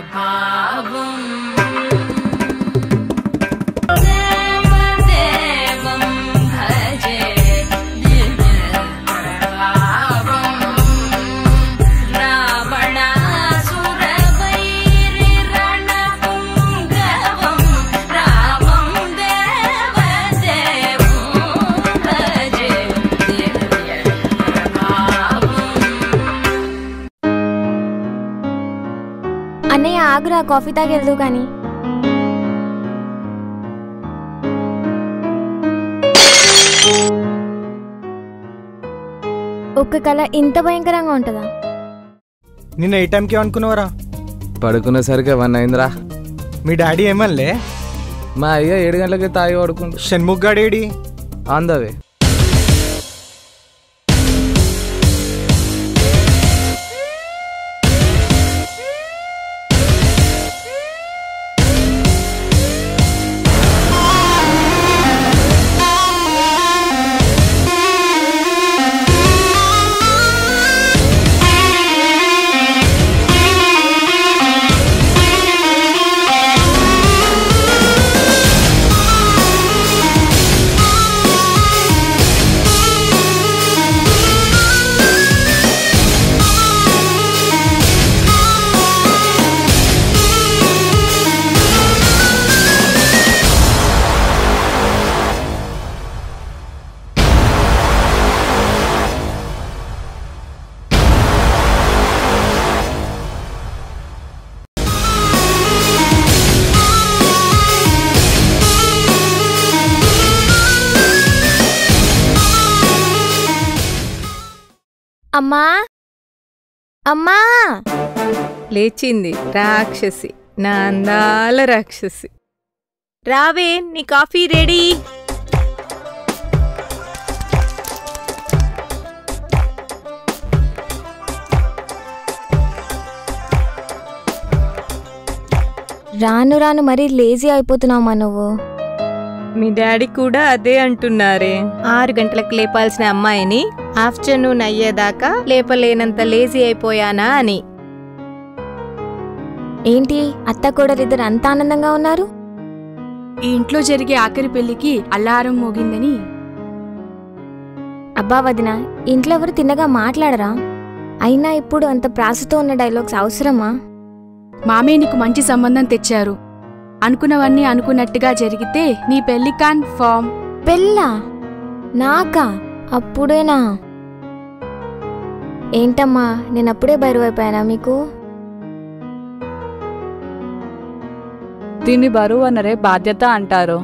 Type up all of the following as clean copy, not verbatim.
అన్నయ్య ఆగురా, కాఫీ తాగెళ్దు కానీ. ఒక్క కళ ఇంత భయంకరంగా ఉంటుందా? నిన్న ఏ టైంకి అనుకున్నావరా? పడుకునేసరికి 1 అయిందిరా. మీ డాడీ ఏమనలే? మా అయ్య 7 గంటలకి తాగి పడుకుంటు. షణ్ముఖ్ గాడేడి? On the way. అమ్మా అమ్మా లేచింది రాక్షసి, నా అందాల రాక్షసి. రావే, నీ కాఫీ రెడీ. రాను రాను మరీ లేజీ అయిపోతున్నావమ్మా నువ్వు. మీ డాడీ కూడా అదే అంటున్నారే. 6 గంటలకు లేపాల్సిన అమ్మాయిని ఆఫ్టర్నూన్ అయ్యేదాకా లేపలేనంత లేజీ అయిపోయానా అని. ఏంటి అత్త కోడలిద్దరు అంత ఆనందంగా ఉన్నారు? ఈ ఇంట్లో జరిగే ఆఖరి పెళ్లికి అల్లారం మోగిందని. అబ్బా వదిన, ఇంట్లో ఎవరు తిన్నగా మాట్లాడరా? అయినా ఇప్పుడు అంత ప్రాసతో ఉన్న డైలాగ్స్ అవసరమా? మామయ్య నీకు మంచి సంబంధం తెచ్చారు. అనుకున్నవన్నీ అనుకున్నట్టుగా జరిగితే నీ పెళ్లి కన్ఫర్మ్. పెళ్ళా? నాకా? అప్పుడేనా? ఏంటమ్మా, నేనప్పుడే బరువైపోయానా మీకు? దీన్ని బరువు అనరే, బాధ్యత అంటారు.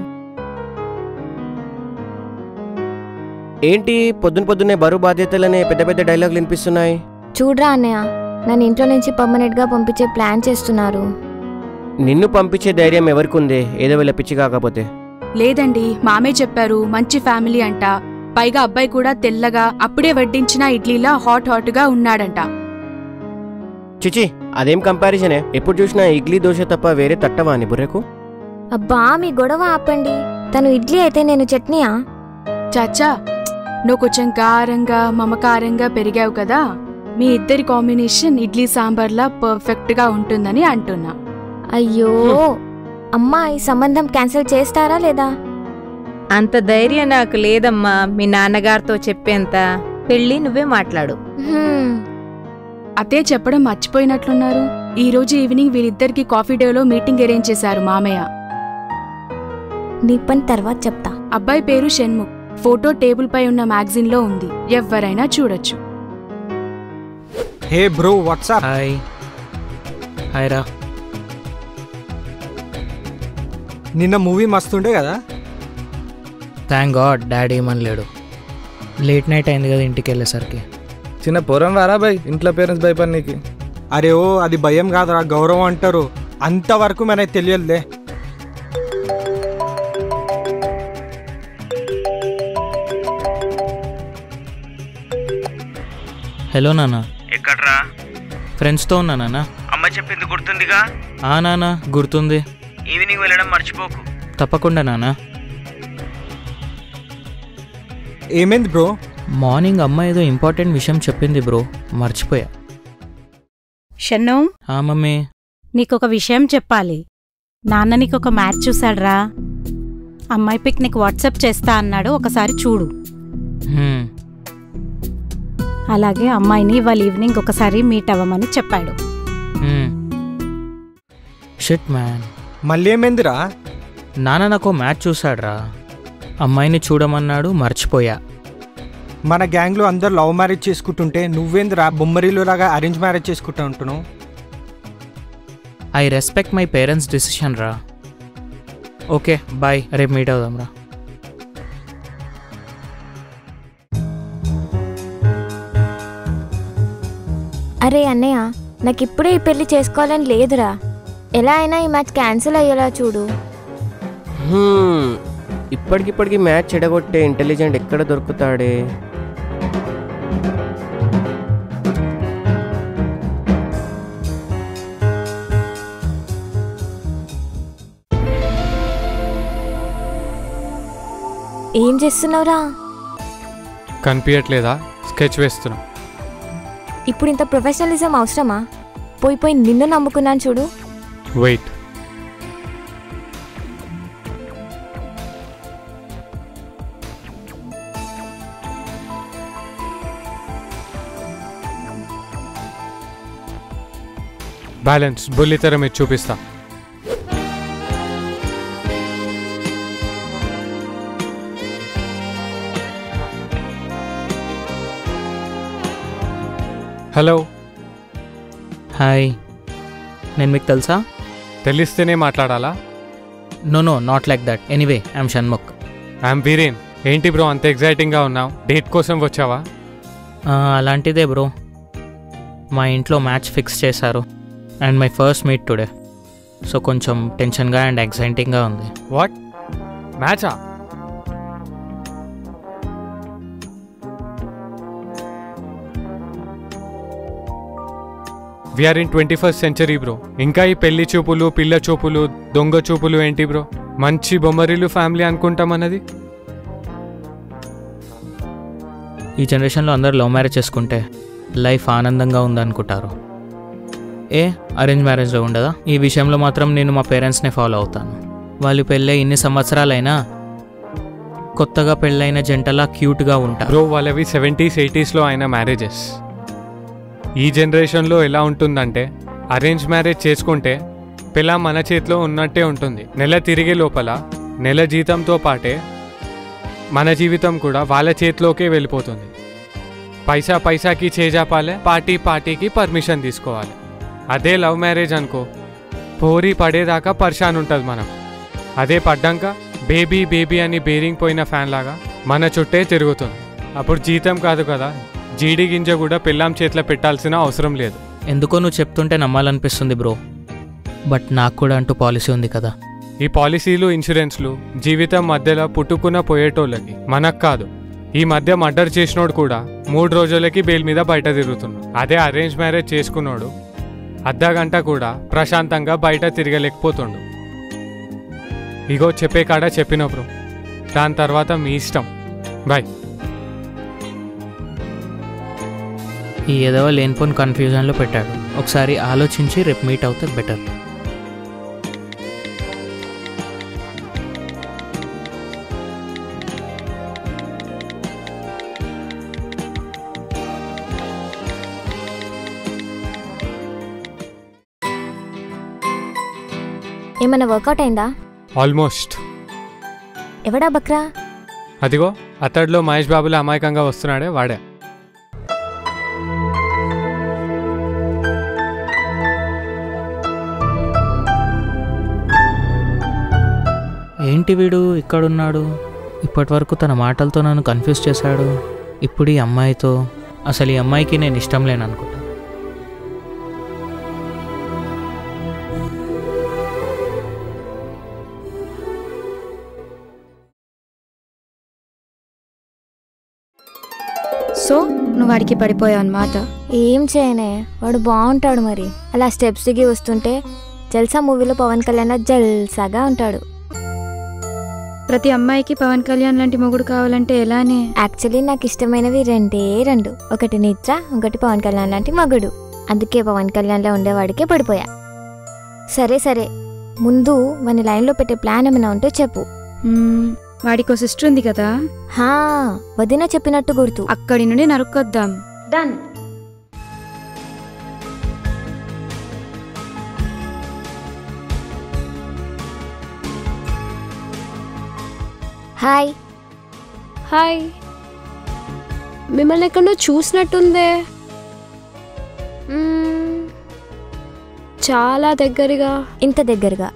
ఏంటి పొద్దున్నే బరువు బాధ్యతలనే పెద్ద పెద్ద డైలాగులు వినిపిస్తున్నాయి? చూడ్రా అన్నయ్య, నన్ను ఇంట్లో నుంచి పర్మనెంట్గా పంపించే ప్లాన్ చేస్తున్నారు. నిన్ను పంపించే ధైర్యం ఎవరికుందే, ఏదో వీళ్ళ పిచ్చి కాకపోతే. లేదండి, మామయ్య చెప్పారు, మంచి ఫ్యామిలీ అంట. పైగా అబ్బాయి కూడా తెల్లగా అప్పుడే వడ్డించిన ఇడ్లీలా హాట్ గా ఉన్నాడంట. చిచి, అదేం కంపారిజనే? ఎప్పుడు చూసినా ఇడ్లీ దోశ తప్ప వేరే తట్టవా అని బుర్రకు? అబ్బా మీ గొడవ ఆపండి. తను ఇడ్లీ అయితే నేను చట్నీయా? చాచా, నువ్వు కొంచెం కారంగా మమకారంగా పెరిగావు కదా, మీ ఇద్దరి కాంబినేషన్ ఇడ్లీ సాంబార్లా పర్ఫెక్ట్ గా ఉంటుందని అంటున్నా. అయ్యో అమ్మా, ఈ సంబంధం క్యాన్సిల్ చేస్తారా లేదా? అంత ధైర్యం నాకు లేదమ్మా మీ నాన్నగారితో చెప్పేంత. పెళ్ళి నువ్వే మాట్లాడు. అతే చెప్పడం మర్చిపోయినట్లున్నారు. ఈ రోజు ఈవినింగ్ వీరిద్దరికి కాఫీ డేలో మీటింగ్ అరేంజ్ చేశారు మామయ్య. నీ పని తర్వాత చెప్తా. అబ్బాయి పేరు షణ్ముఖ్. ఫోటో టేబుల్ పై ఉన్న మ్యాగజైన్ లో ఉంది, ఎవరైనా చూడొచ్చు. Hey bro, what's up? Hi. Hi రా. నిన్న మూవీ మస్తుండే కదా? థ్యాంక్ గాడ్ డాడీ ఏమనలేడు. లేట్ నైట్ అయింది కదా ఇంటికి వెళ్ళేసరికి. చిన్న పొరం వారా బాయ్, ఇంట్లో పేరెంట్స్ భయపడినీకి. అరే ఓ, అది భయం కాదురా, గౌరవం అంటారు. అంతవరకు మనకి తెలియదులే. హలో నాన్న. ఎక్కడ్రా? ఫ్రెండ్స్తో ఉన్నా నాన్న. అమ్మ చెప్పింది గుర్తుందిగా? నాన్న గుర్తుంది. ఈవినింగ్ వెళ్ళడం మర్చిపోకు. తప్పకుండా నాన్న. ఏమైంది బ్రో? మార్నింగ్ అమ్మ ఏదో ఇంపార్టెంట్ విషయం చెప్పింది బ్రో, మర్చిపోయా. షన్ను, మమ్మీ. నీకొక విషయం చెప్పాలి. నాన్న నీకొక మ్యాచ్ చూశాడ్రా. అమ్మాయి పిక్ నీకు వాట్సాప్ చేస్తా అన్నాడు, ఒకసారి చూడు. అలాగే అమ్మాయిని ఇవాళ ఈవినింగ్ ఒకసారి మీట్ అవ్వమని చెప్పాడు. షిట్ మ్యాన్, మళ్ళీ ఏమైందిరా? నాన్న నాకు మ్యాచ్ చూశాడ్రా. అమ్మాయిని చూడమన్నాడు, మర్చిపోయా. మన గ్యాంగ్లో అందరు లవ్ మ్యారేజ్ చేసుకుంటుంటే నువ్వేందిరా బొమ్మరీలులాగా అరేంజ్ మ్యారేజ్ చేసుకుంటా ఉంటున్నావు? I respect my parents decision రా. ఓకే బాయ్, రేపు మీట్ అవుదాం రా. అరే అన్నయ్య, నాకు ఇప్పుడే ఈ పెళ్లి చేసుకోవాలని లేదురా. ఎలా అయినా ఈ మ్యాచ్ క్యాన్సిల్ అయ్యేలా చూడు. ఇప్పటికిప్పటికి మ్యాచ్ చెడగొట్టే ఇంటెలిజెంట్ ఎక్కడ దొరుకుతాడే? ఏం చేస్తున్నావురా? కనిపించట్లేదా? స్కెచ్ వేస్తున్నా. ఇప్పుడు ఇంత ప్రొఫెషనలిజం అవసరమా? పోయి పోయి నిన్ను నమ్ముకున్నాను చూడు. వెయిట్, బ్యాలెన్స్ బుల్లితెర మీద చూపిస్తా. హలో. హాయ్, నేను మీకు తెలుసా? తెలిస్తేనే మాట్లాడాలా? No no, not like that. Anyway, I'm Shanmukh. I'm Viren. ఏంటి బ్రో అంత ఎగ్జైటింగ్గా ఉన్నావు? డేట్ కోసం వచ్చావా? అలాంటిదే బ్రో. మా ఇంట్లో మ్యాచ్ ఫిక్స్ చేశారు and my first meet today. So కొంచెం టెన్షన్గా అండ్ ఎక్సైటింగ్గా ఉంది. వాట్, మ్యాచా? We're in 21st century bro. ఇంకా ఈ పెళ్లి చూపులు, పిల్ల చూపులు, దొంగ చూపులు ఏంటి బ్రో? మంచి బొమ్మరిల్లు ఫ్యామిలీ అనుకుంటామన్నది. ఈ జనరేషన్లో అందరూ లవ్ మ్యారేజ్ చేసుకుంటే లైఫ్ ఆనందంగా ఉందనుకుంటారు. అరేంజ్ మ్యారేజ్లో ఉండదా? ఈ విషయంలో మాత్రం నేను మా పేరెంట్స్నే ఫాలో అవుతాను. వాళ్ళు పెళ్ళై ఇన్ని సంవత్సరాలైనా కొత్తగా పెళ్ళైన జంటలా క్యూట్గా ఉంటారు. బ్రో వాళ్ళవి 70s 80sలో అయిన మ్యారేజెస్. ఈ జనరేషన్లో ఎలా ఉంటుందంటే, అరేంజ్ మ్యారేజ్ చేసుకుంటే పిల్ల మన చేతిలో ఉన్నట్టే ఉంటుంది. నెల తిరిగే లోపల నెల జీతంతో పాటే మన జీవితం కూడా వాళ్ళ చేతిలోకే వెళ్ళిపోతుంది. పైసా పైసాకి చేజాపాలే, పార్టీ పార్టీకి పర్మిషన్ తీసుకోవాలి. అదే లవ్ మ్యారేజ్ అనుకో, పోరి పడేదాకా పర్షాన్ ఉంటుంది మనం. అదే పడ్డాక బేబీ బేబీ అని బేరింగ్ పోయిన ఫ్యాన్ లాగా మన చుట్టే తిరుగుతుంది. అప్పుడు జీతం కాదు కదా, జీడి గింజ కూడా పిల్లం చేతిలో పెట్టాల్సిన అవసరం లేదు. ఎందుకో నువ్వు చెప్తుంటే నమ్మాలనిపిస్తుంది బ్రో. బట్ నాకు కూడా అంటూ పాలసీ ఉంది కదా. ఈ పాలసీలు, ఇన్సూరెన్స్లు జీవితం మధ్యలో పుట్టుకున్న పోయేటోళ్ళకి, మనకు కాదు. ఈ మధ్య మర్డర్ చేసినోడు కూడా 3 రోజులకి బెయిల్ మీద బయట తిరుగుతున్నాడు. అదే అరేంజ్ మ్యారేజ్ చేసుకున్నాడు అర్ధగంట కూడా ప్రశాంతంగా బయట తిరగలేకపోతుండు. ఇగో చెప్పే కాడ చెప్పిన బ్రో, దాని తర్వాత మీ ఇష్టం. బాయ్. ఈ ఏదో లేనిపోని కన్ఫ్యూజన్లో పెట్టాడు. ఒకసారి ఆలోచించి రేపు మీట్ అవుతే బెటర్. ఏమైనా వర్కౌట్ అయిందా? ఆల్మోస్ట్. ఎవడా బక్రా? అదిగో అతడిలో మహేష్ బాబులా అమాయకంగా వస్తున్నాడే వాడే. ఏంటి వీడు ఇక్కడున్నాడు? ఇప్పటి వరకు తన మాటలతో నన్ను కన్ఫ్యూజ్ చేశాడు. ఇప్పుడు ఈ అమ్మాయితో, అసలు ఈ అమ్మాయికి నేను ఇష్టం లేననుకుంటా. సో నువ్వు వాడికి పడిపోయావు అన్నమాట. ఏం చేయనే, వాడు బాగుంటాడు. మరి అలా స్టెప్స్ దిగి వస్తుంటే జల్సా మూవీలో పవన్ కళ్యాణ్ జల్సాగా ఉంటాడు. ప్రతి అమ్మాయికి పవన్ కళ్యాణ్ లాంటి మొగుడు కావాలంటే ఎలానే? యాక్చువల్లీ నాకు ఇష్టమైనవి రెండు. ఒకటి నిత్ర, ఒకటి పవన్ కళ్యాణ్ లాంటి మగుడు. అందుకే పవన్ కళ్యాణ్లో ఉండేవాడికే పడిపోయా. సరే సరే, ముందు మన లైన్లో పెట్టే ప్లాన్ ఏమైనా ఉంటే చెప్పు. వాడికో సిస్టర్ ఉంది కదా, హా, వదిన చెప్పినట్టు గుర్తు. అక్కడి నుండి నరుక్కొద్దాం. డన్. హాయ్. హాయ్. మిమ్మల్ని ఎక్కడో చూసినట్టుందే. చాలా దగ్గరగా. ఇంత దగ్గరగా?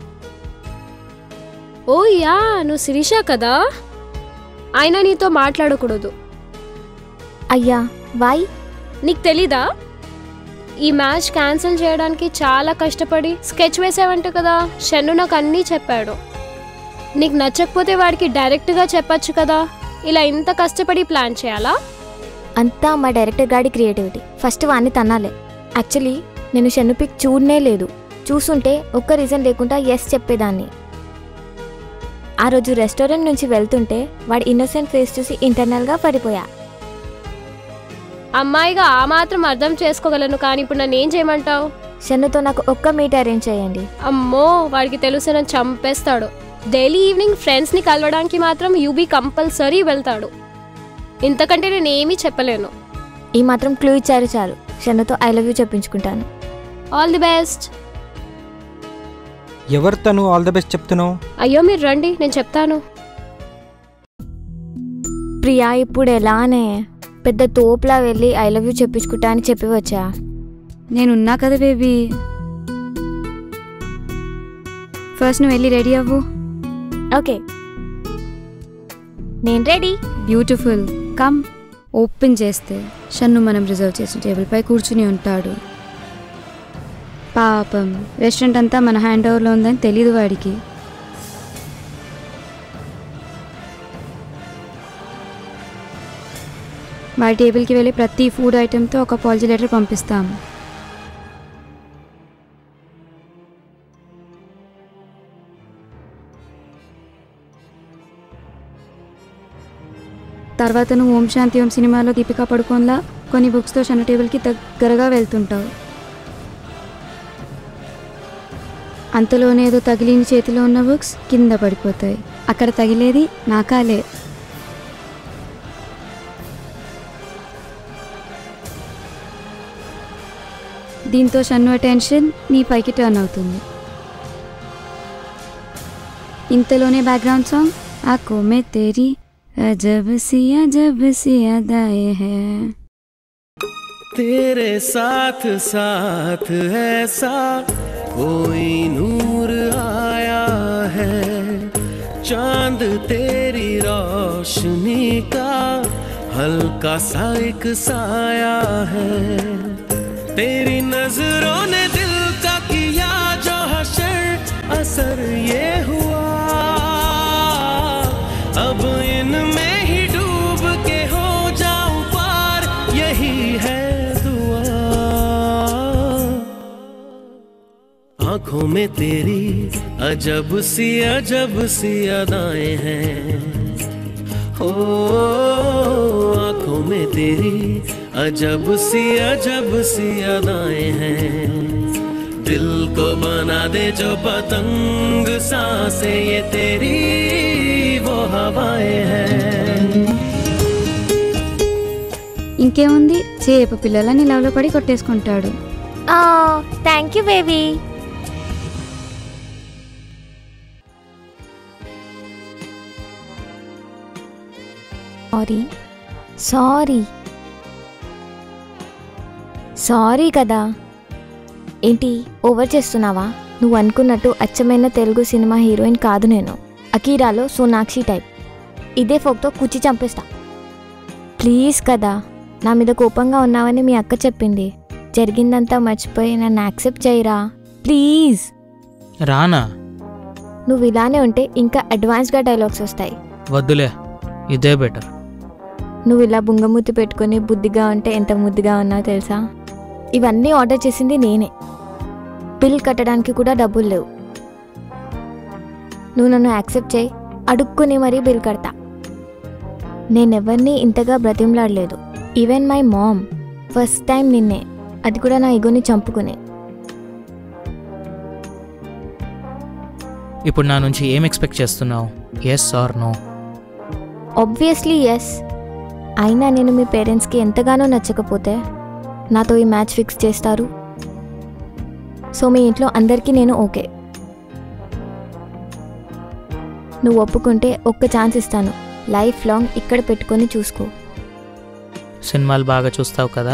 ఓ యా, నువ్వు శిరీష కదా. అయినా నీతో మాట్లాడకూడదు. అయ్యా, వై? నీకు తెలీదా? ఈ మ్యాచ్ క్యాన్సిల్ చేయడానికి చాలా కష్టపడి స్కెచ్ వేసావంట కదా. షన్ను నాకు అన్నీ చెప్పాడు. నీకు నచ్చకపోతే వాడికి డైరెక్ట్గా చెప్పచ్చు కదా. ఇలా ఇంత కష్టపడి ప్లాన్ చేయాలా? అంతా మా డైరెక్టర్ గాడి క్రియేటివిటీ. ఫస్ట్ వాడిని తన్నాలే. యాక్చువల్లీ నేను షన్ను పిక్ చూడనే లేదు. చూసుంటే ఒక్క రీజన్ లేకుండా ఎస్ చెప్పేదాన్ని. ఆ రోజు రెస్టారెంట్ నుంచి వెళ్తుంటే వాడి ఇన్నోసెంట్ ఫేస్ చూసి ఇంటర్నల్గా పడిపోయా. అమ్మాయిగా ఆ మాత్రం అర్థం చేసుకోగలను, కానీ ఇప్పుడు నన్ను ఏం చేయమంటావు? షన్నుతో నాకు ఒక్క మీట్ అరేంజ్ చేయండి. అమ్మో, వాడికి తెలుసు నన్ను చంపేస్తాడు. డైలీ ఈవినింగ్ ఫ్రెండ్స్ని కలవడానికి మాత్రం యూబీ కంపల్సరీ వెళ్తాడు. ఇంతకంటే నేను ఏమీ చెప్పలేను. ఈ మాత్రం క్లూ ఇచ్చారు చాలు. షన్నుతో ఐ లవ్ యూ చెప్పించుకుంటాను. All the best. ఎవరు తను ఆల్ ది బెస్ట్ చెప్తున్నావు? అయ్యో మీరు రండి, నేను చెప్తాను. ప్రియా, ఇప్పుడు ఎలానే పెద్ద తోపులా వెళ్ళి ఐ లవ్ యూ చెప్పించుకుంటా అని చెప్పి వచ్చా. నేనున్నా కదా బేబీ. ఫస్ట్ నువ్వు వెళ్ళి రెడీ అవ్వు. ఓకే, నేను రెడీ. బ్యూటిఫుల్. కమ్. ఓపెన్ చేస్తే షన్ను మనం రిజర్వ్ చేసిన టేబుల్పై కూర్చుని ఉంటాడు. పాపం, రెస్టారెంట్ అంతా మన హ్యాండ్ ఓవర్లో ఉందని తెలీదు వాడికి. వాడి టేబుల్కి వెళ్ళి ప్రతి ఫుడ్ ఐటెంతో ఒక అపాలజీ లెటర్ పంపిస్తాం. తర్వాత నువ్వు ఓం శాంతి ఓం సినిమాలో దీపికా పడుకోన్లా కొన్ని బుక్స్తో షన్ను టేబుల్కి దగ్గరగా వెళ్తుంటావు. అంతలోనే ఏదో తగిలిన చేతిలో ఉన్న బుక్స్ కింద పడిపోతాయి. అక్కడ తగిలేది నాకాలే. దీంతో షన్ను అటెన్షన్ నీ పైకి టర్న్ అవుతుంది. ఇంతలోనే బ్యాక్గ్రౌండ్ సాంగ్ ఆంఖోं में तेरी अजब सी अदाएं हैं. तेरे साथ साथ ऐसा कोई नूर आया है, चांद तेरी रोशनी का हल्का सा एक साया है, तेरी नजरों ने दिल का किया जो हशर, असर ये हुआ अब इनमें ही डूब के हो जाऊं पार, यही है दुआ. आंखों में तेरी अजब सी अदाएं हैं, ओ आंखों में तेरी अजब सी अदाएं हैं, दिल को बना दे जो पतंग सांसें ये तेरी वो हवाएं हैं. ఇంకేముంది, చేప పిల్లలని లవ్లో పడి కొట్టేసుకుంటాడు. Thank you baby. Sorry sorry sorry కదా. ఏంటి ఓవర్ చేస్తున్నావా? నువ్వు అనుకున్నట్టు అచ్చమైన తెలుగు సినిమా హీరోయిన్ కాదు నేను. అకీరాలో సోనాక్షి టైప్. ఇదే ఫోక్తో కుచ్చి చంపేస్తా. ప్లీజ్ కదా, నా మీద కోపంగా ఉన్నావని మీ అక్క చెప్పింది. జరిగిందంతా మర్చిపోయి నన్ను యాక్సెప్ట్ చేయరా ప్లీజ్. రానా? నువ్వు ఇలానే ఉంటే ఇంకా అడ్వాన్స్గా డైలాగ్స్ వస్తాయి. వద్దులే, ఇదే బెటర్. నువ్వు ఇలా బుంగమూతి పెట్టుకుని బుద్ధిగా ఉంటే ఎంత ముద్దుగా ఉన్నావు తెలుసా? ఇవన్నీ ఆర్డర్ చేసింది నేనే. బిల్ కట్టడానికి కూడా డబ్బులు లేవు. నువ్వు నన్ను యాక్సెప్ట్ చేయి, అడుక్కుని మరీ బిల్ కడతా. నేనెవరిని ఇంతగా బ్రతిమలాడలేదు. Even my mom. First time నిన్నే, అది కూడా నా ఈగోని చంపుకునే. ఇప్పుడు నా నుంచి ఏం ఎక్స్పెక్ట్ చేస్తున్నావు? Yes or no? Obviously yes. అయినా నేను మీ పేరెంట్స్కి ఎంతగానో నచ్చకపోతే నాతో ఈ మ్యాచ్ ఫిక్స్ చేస్తారు. సో మీ ఇంట్లో అందరికీ నేను ఓకే. నువ్వు ఒప్పుకుంటే ఒక్క ఛాన్స్ ఇస్తాను. లైఫ్ లాంగ్ ఇక్కడ పెట్టుకొని చూసుకో. సినిమాలు బాగా చూస్తావు కదా?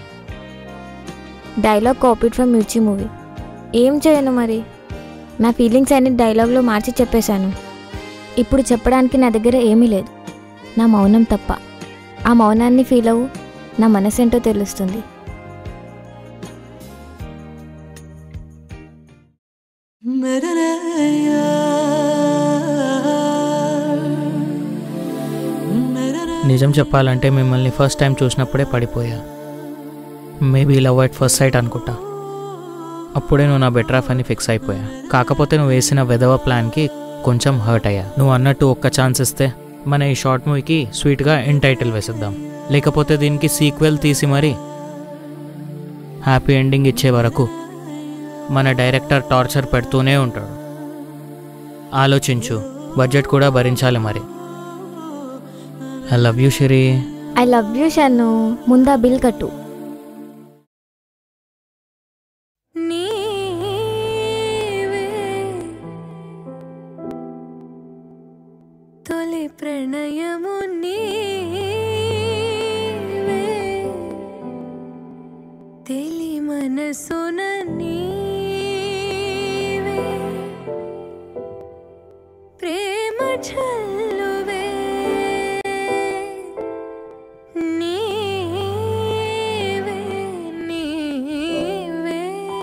Dialogue copied from Mirchi movie. ఏం చేయను మరి? నా ఫీలింగ్స్ అన్ని డైలాగ్లో మార్చి చెప్పేశాను. ఇప్పుడు చెప్పడానికి నా దగ్గర ఏమీ లేదు, నా మౌనం తప్ప. ఆ మౌనాన్ని ఫీల్ అవ్వు, నా మనసేంటో తెలుస్తుంది. నిజం చెప్పాలంటే మిమ్మల్ని ఫస్ట్ టైం చూసినప్పుడే పడిపోయా. Maybe love at first sight అనుకుంటా. అప్పుడే నువ్వు నా బెటర్ ఆఫ్ అని ఫిక్స్ అయిపోయా. కాకపోతే నువ్వు వేసిన వెధవ ప్లాన్కి కొంచెం హర్ట్ అయ్యా. నువ్వు అన్నట్టు ఒక్క ఛాన్స్ ఇస్తే మన ఈ షార్ట్ మూవీకి స్వీట్గా ఎండ్ టైటిల్ వేసిద్దాం. లేకపోతే దీనికి సీక్వెల్ తీసి మరీ హ్యాపీ ఎండింగ్ ఇచ్చే వరకు మన డైరెక్టర్ టార్చర్ పెడుతూనే ఉంటాడు. ఆలోచించు, బడ్జెట్ కూడా భరించాలి మరి. I love you Shiri. I love you Shannu. ముందా బిల్ కట్టు. తొలి ప్రణయము నీవే, తెలి మనసున నీవే, ప్రేమ చల్లువే నీవే నీవే.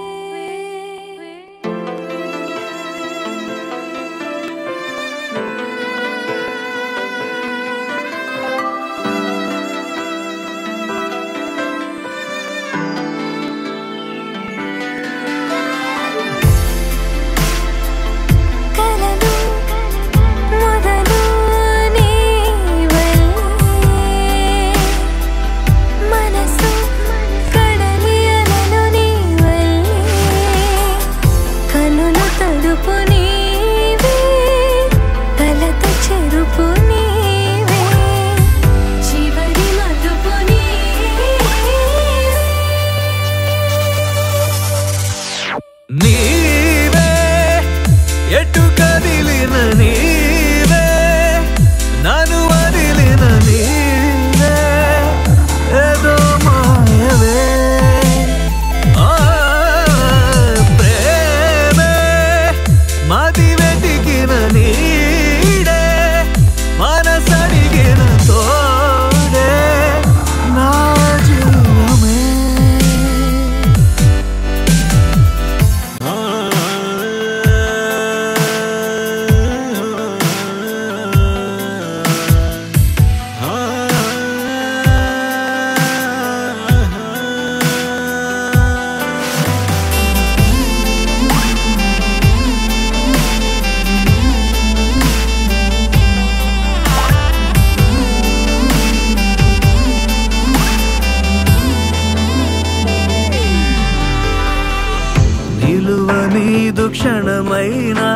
క్షణమైనా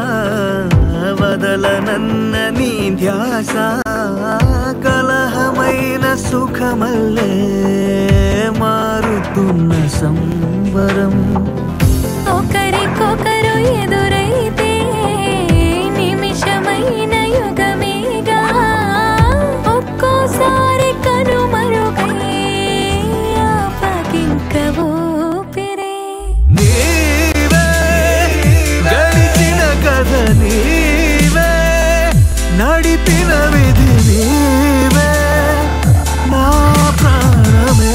వదలనన్న నీ ధ్యాస, కలహమైన సుఖమల్లే మారుతున్న సంబరం. ఒకరికొకరు ఎదురైతే నిమిషమైన యుగమేగా, ఒక్కోసారి కనుమరుగై ఆపకింక ఊపిరే. నీవే నడిపిన విధి నీవే, నా ప్రాణమే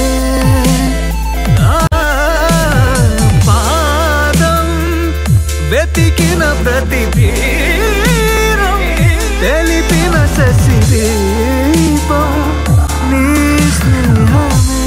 పాదం వెతికిన ప్రతి తీరం, తెలిపిన శశిదీపం నీ స్నేహమే.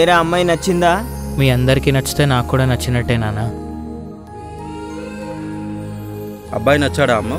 వేరే అమ్మాయి నచ్చిందా? మీ అందరికీ నచ్చితే నాకు కూడా నచ్చినట్టే నాన్న. అబ్బాయి నచ్చాడా అమ్మ?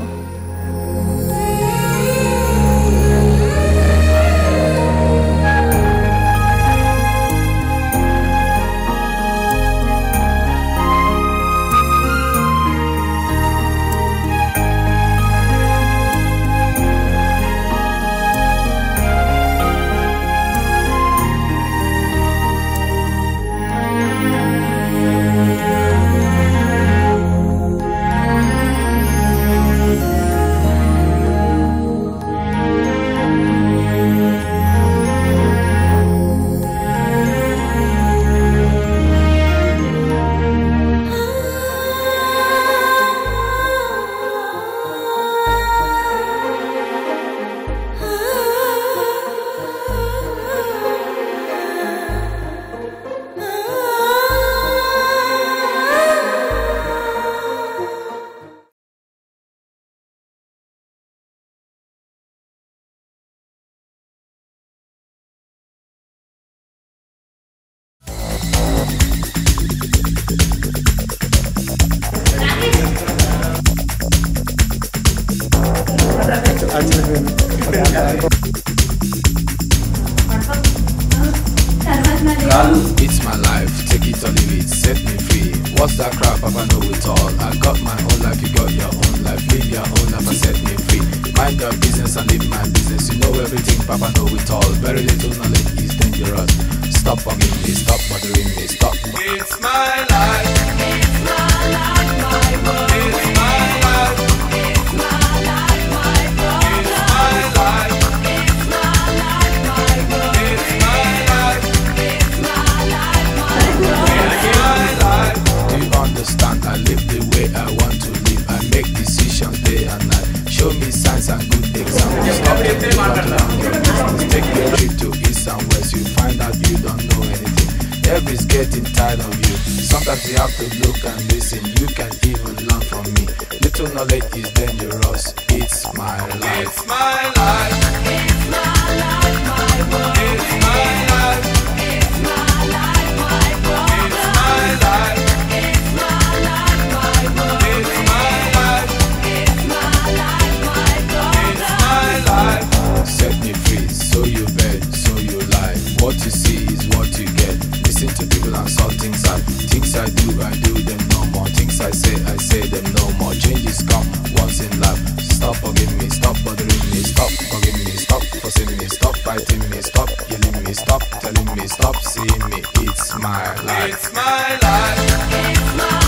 It's my life, take it or leave it, set me free. What's that crap, Papa know it all. I got my own life, you got your own life. Live your own life and set me free. Mind your business and live my business. You know everything, Papa know it all. Very little knowledge is dangerous. Stop bugging me, stop bothering me, stop. It's my life. It's my life, my world. It's my life. It's my life, my world. It's my life. It's my life, my world. It's my life. It's my life, my world. It's my life. Do you understand? I live the way I want to live. I make decisions day and night. Show me signs and good examples. Stop getting battle on your business. Take a trip to east and west. You find out you don't know anything. Everybody's getting tired of you. Sometimes you have to look and listen. You can even learn from me. Little knowledge is dangerous. It's my life. It's my life. It's my life, my world. It's my life. It's my life, my world. It's my life. It's my life, my world. It's my life. It's my life, my world. It's my life. Set me free, so you bet, so you lie. What you see is what you get. Listen to people and saw things I do them no more. Things I say them no more. Changes come once in life. Stop forgiving me, stop bothering me, stop forgiving me, stop forcing me, stop fighting me, stop killing me, stop telling me, stop seeing me. It's my life. It's my life. It's my